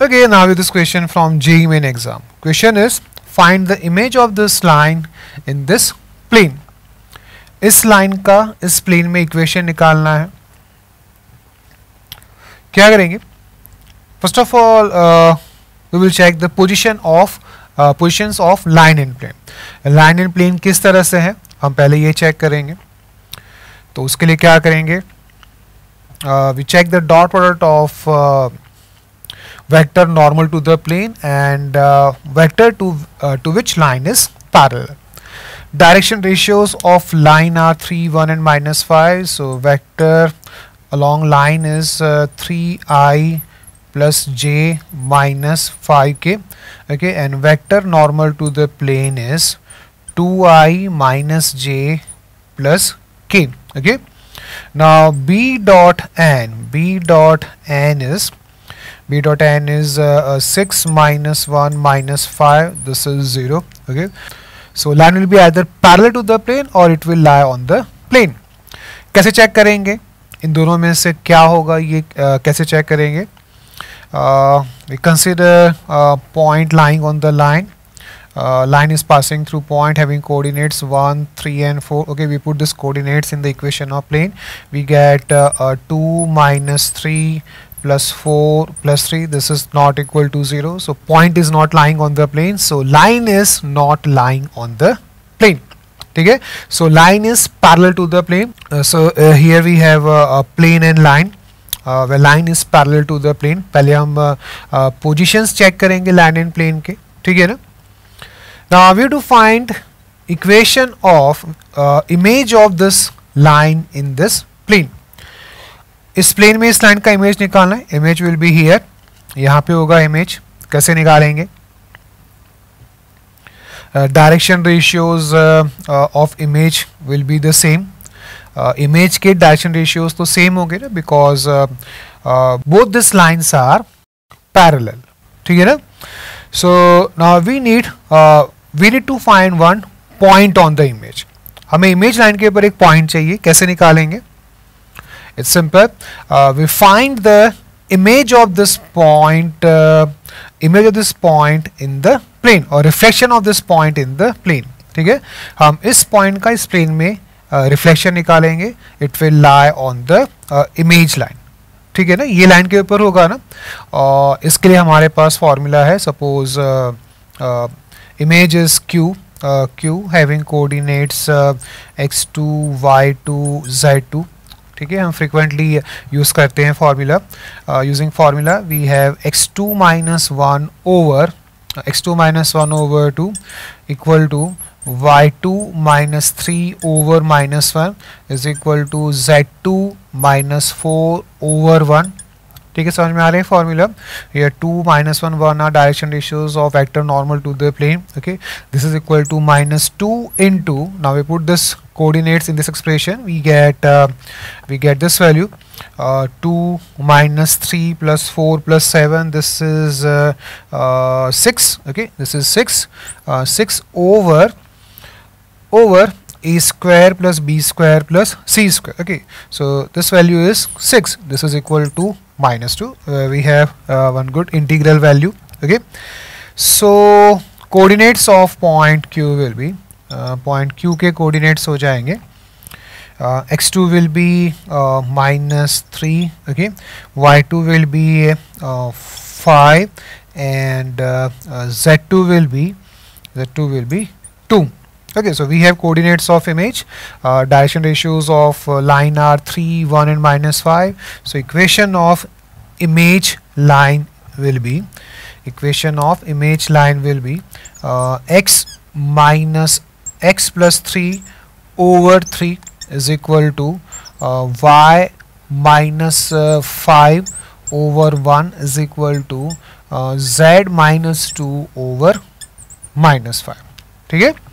Okay, now with this question from JEE Main exam. Question is, find the image of this line in this plane. इस line का इस plane में equation निकालना है. क्या करेंगे? First of all we will check the positions of line in plane. Line in plane किस तरह से है हम पहले ये चेक करेंगे. तो उसके लिए क्या करेंगे? We check the dot product of vector normal to the plane and vector to which line is parallel. Direction ratios of line are 3, 1 and -5. So vector along line is 3i plus j minus 5k. Okay, and vector normal to the plane is 2i minus j plus k. Okay, now b dot n is 6 minus 1 minus 5. This is 0. Okay, so line will be either parallel to the plane or it will lie on the plane. कैसे check करेंगे? इन दोनों में से क्या होगा ये कैसे चेक करेंगे? We consider point lying on the line. Line is passing through point having coordinates 1, 3 and 4. Okay, we put this coordinates in the equation of plane. We get 2 minus 3 plus 4 plus 3. This is not equal to 0. So point is not lying on the plane. So line is not lying on the plane. Okay, so line is parallel to the plane. Here we have a plane and line. Where line is parallel to the plane. पहले हम positions check करेंगे line and plane के. ठीक है ना? Now we have to find equation of image of this line in this plane. इस plane में इस लाइन का इमेज निकालना है. Image will be here. यहाँ पे होगा इमेज. कैसे निकालेंगे? Direction ratios of image will be the same. Image के डायरेक्शन रेशियोज तो सेम होंगे ना, because both this lines are parallel. ठीक है ना? So now we need to find one point on the image. हमें इमेज लाइन के ऊपर एक पॉइंट चाहिए. कैसे निकालेंगे? It's simple. We find the image of this point in the plane or reflection of this point in the plane. ठीक है? हम इस point का इस plane में reflection निकालेंगे. It will lie on the image line. ठीक है ना? ये line के ऊपर होगा ना. और इसके लिए हमारे पास formula है. Suppose image is Q having coordinates x2, y2, z2. ठीक है, हम फ्रीक्वेंटली यूज करते हैं formula. Using formula we have x2 minus 1 over 2 equal to y2 minus 3 over minus 1 is equal to z2 minus 4 over 1. ठीक है, समझ में आ रहे हैं फॉर्मूला? ये 2 minus 1 1 are direction ratios of vector normal to the plane. Okay, this is equal to minus 2 into, now we put this coordinates in this expression, we get this value 2 minus 3 plus 4 plus 7. This is 6. Okay, this is 6 over a square plus b square plus c square. Okay, so this value is 6. This is equal to minus 2. We have one good integral value. Okay, so coordinates of point Q will be point Q के coordinates हो जाएंगे. x2 will be minus 3. Okay, y2 will be 5 and z2 will be 2. Okay, so we have coordinates of image. Direction ratios of line are 3, 1 and minus 5. So equation of image line will be x minus x plus 3 over 3 is equal to y minus 5 over 1 is equal to z minus 2 over minus 5. ठीक है?